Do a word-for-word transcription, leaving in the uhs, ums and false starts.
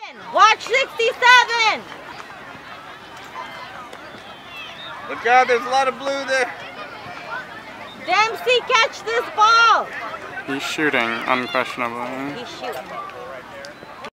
Watch sixty-seven. Look out, there's a lot of blue there. Dempsey, catch this ball. He's shooting, unquestionably. He's shooting.